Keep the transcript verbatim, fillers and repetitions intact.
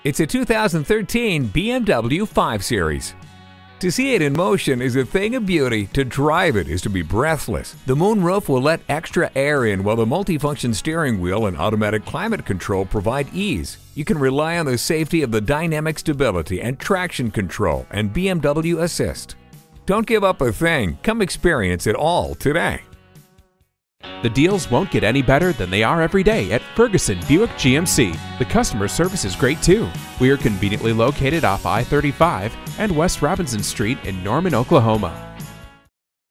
It's a two thousand thirteen B M W five series. To see it in motion is a thing of beauty. To drive it is to be breathless. The moonroof will let extra air in, while the multifunction steering wheel and automatic climate control provide ease. You can rely on the safety of the dynamic stability and traction control and B M W Assist. Don't give up a thing. Come experience it all today. The deals won't get any better than they are every day at Ferguson Buick G M C. The customer service is great too. We are conveniently located off I thirty-five and West Robinson Street in Norman, Oklahoma.